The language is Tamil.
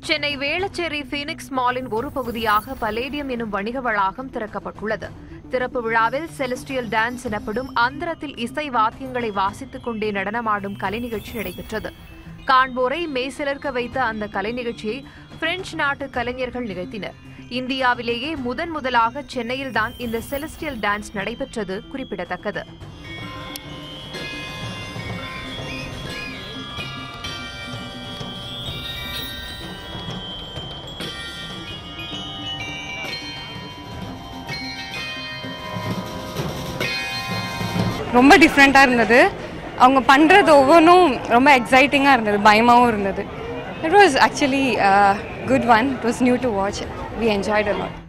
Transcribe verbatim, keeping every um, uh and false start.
சென்னை வேளச்சேரி பீனிக்ஸ் மாலின் ஒரு பகுதியாக பலேடியம் எனும் வணிக வளாகம் திறக்கப்பட்டுள்ளது. திறப்பு விழாவில் செலஸ்டியல் டான்ஸ் எனப்படும் அந்தரத்தில் இசை வாத்தியங்களை வாசித்துக் கொண்டே நடனமாடும் கலை நிகழ்ச்சி நடைபெற்றது. காண்போரை மெய்சிலிர்க்க வைத்த அந்த கலை நிகழ்ச்சியை பிரெஞ்சு நாட்டு கலைஞர்கள் நிகழ்த்தினர். இந்தியாவிலேயே முதன் முதலாக சென்னையில்தான் இந்த செலஸ்டியல் டான்ஸ் நடைபெற்றது குறிப்பிடத்தக்கது. ரொம்ப டிஃப்ரெண்ட்டாக இருந்தது. அவங்க பண்ணுறது ஒவ்வொன்றும் ரொம்ப எக்ஸைட்டிங்காக இருந்தது, பயமாகவும் இருந்தது. It was actually good one. It was new to watch. We enjoyed a lot.